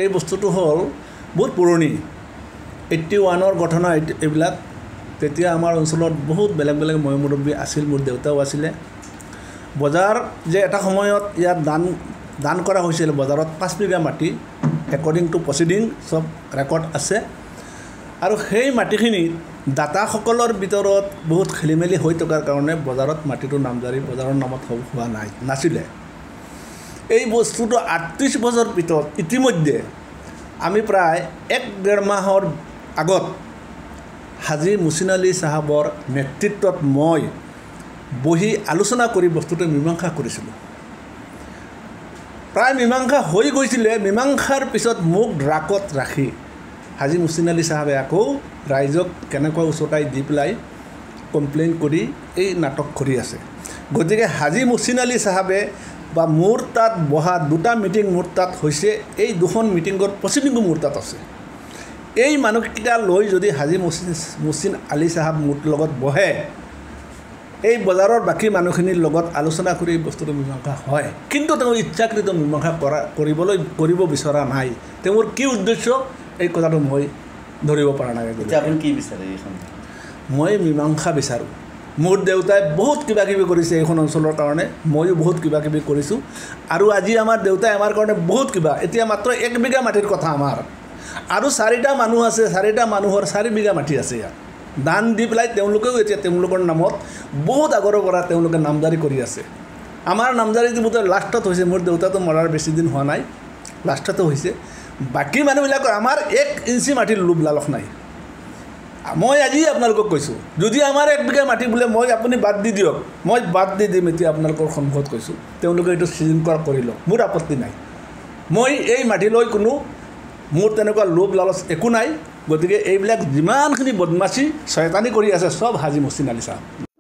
এই বস্তুটো হ'ল বহুত পুৰণি 81ৰ ঘটনা এইবিলাক তেতিয়া আমাৰ অঞ্চলত বহুত বেলেগ বেলেগ ময়মুৰব্বী আছিল মোৰ দেউতাও আছিলে বজাৰ যে এটা সময়ত ইয়াত দান কৰা হৈছিল বজাৰত 5 বিঘা মাটি একৰ্ডিং টু প্ৰচিডিং সব ৰেকৰ্ড আছে আৰু সেই মাটিখিনি দাতাসকলৰ ভিতৰত বহুত খেলিমেলি হৈ থকাৰ কাৰণে বজাৰত মাটিটো নামজাৰি বজাৰৰ নামত হোৱা নাছিলে এই বস্তুটো 38 বছৰ ভিতৰত ইতিমধ্যে আমি প্ৰায় 1.5 মাহৰ আগত হাজী মুহচিন আলী সাহাবৰ নেতৃত্বত মই বহি আলোচনা কৰি বস্তুটো মীমাংসা কৰিছিলোঁ প্ৰায় মীমাংসা হৈ গৈছিলে মীমাংসাৰ পিছত মোক ড্ৰাকত ৰাখি হাজী মুহচিন আলী সাহাবে আকৌ ৰাইজক কেনেকৈ উচতাই দি পেলাই কমপ্লেইন কৰি এই নাটক কৰি আছে গতিকে হাজী মুহচিন আলী সাহাবে বা মোৰ তাত বহা দুটা মিটিং মোৰ তাত হৈছে এই দুখন মিটিঙৰ প্ৰচিডিংও মোৰ তাত আছে এই মানুহকেইটা লৈ যদি হাজী মুহচিন আলী সাহাব মোৰ লগত বহে এই বজাৰৰ বাকি মানুহখিনিৰ লগত আলোচনা কৰি বস্তুটো মীমাংসা হয় কিন্তু তেওঁ ইচ্ছাকৃত মীমাংসা কৰিব বিচৰা নাই তেওঁৰ কি উদ্দেশ্য এই কথাটো মই ধৰিব পৰা নাই আপুনি কি বিচাৰে এইখন মই মীমাংসা বিচাৰোঁ মোৰ দেউতাই বহুত কিবা কিবি কৰিছে এইখন অঞ্চলৰ কাৰণে ময়ো বহুত কিবা কিবি কৰিছোঁ আৰু আজি আমাৰ দেউতাই আমাৰ কাৰণে বহুত কিবা এতিয়া মাত্ৰ 1 বিঘা মাটিৰ কথা আমাৰ আৰু 4টা মানুহ আছে 4টা মানুহৰ 4 বিঘা মাটি আছে ইয়াত দান দি পেলাই তেওঁলোকেও এতিয়া তেওঁলোকৰ নামত বহুত আগৰ পৰা তেওঁলোকে নামজাৰি কৰি আছে আমাৰ নামজাৰি দিবতে লাষ্টত হৈছে মোৰ দেউতাটো মৰাৰ বেছি দিন হোৱা নাই লাষ্টতো হৈছে বাকি মানুহবিলাকৰ আমাৰ 1 ইঞ্চি মাটিৰ লোভ লালস নাই মই আজি আপোনালোকক কৈছোঁ যদি আমাৰ 1 বিঘা মাটি বোলে মই আপুনি বাদ দি দিয়ক মই বাদ দি দিম এতিয়া আপোনালোকৰ সন্মুখত কৈছোঁ তেওঁলোকে এইটো চিজন কৰি লওক মোৰ আপত্তি নাই মই এই মাটি লৈ কোনো মোৰ তেনেকুৱা লোভ লালচ একো নাই গতিকে এইবিলাক যিমানখিনি বদমাছি শয়তানি কৰি আছে সব হাজী মুহচিন আলী সাহাব